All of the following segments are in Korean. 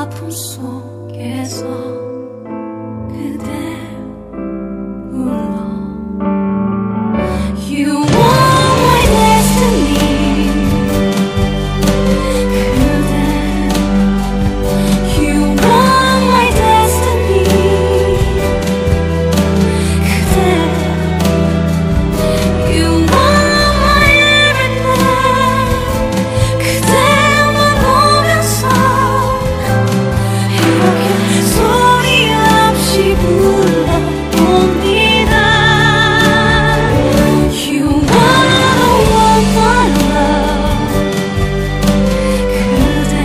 아픔 속에서 그대 불러 You are my destiny 그대 You are my destiny 그대 You are my everything 그대만 보면서 이렇게 소리 없이 불러봅니다 You are the one for love 그대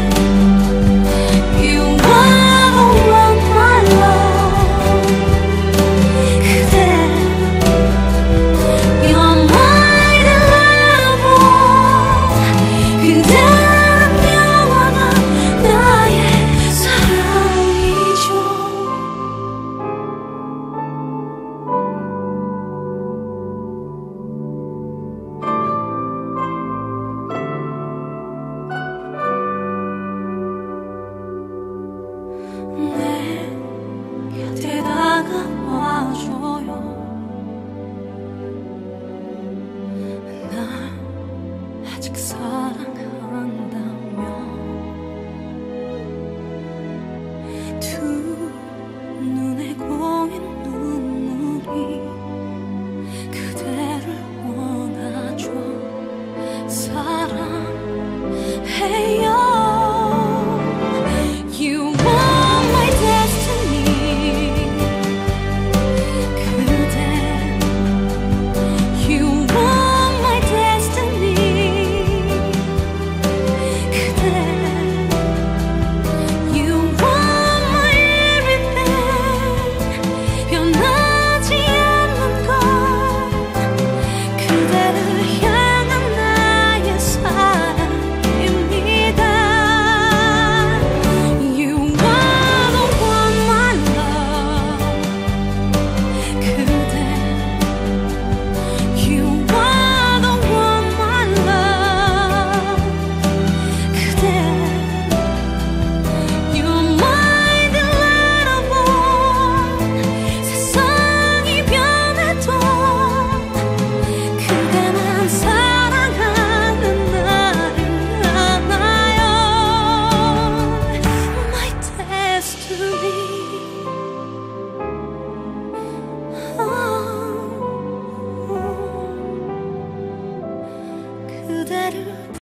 You are the one for love 그대 You're my lover 그대는 영원한 나의 사랑이죠 내 곁에 다가와줘요 난 아직